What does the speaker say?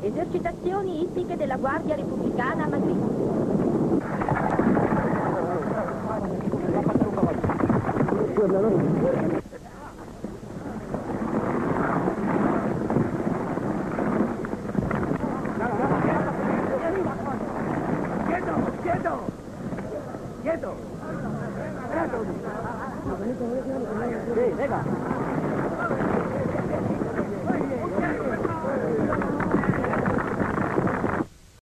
Esercitazioni ippiche della Guardia Repubblicana a Madrid. Quieto! Quieto! Sí, venga.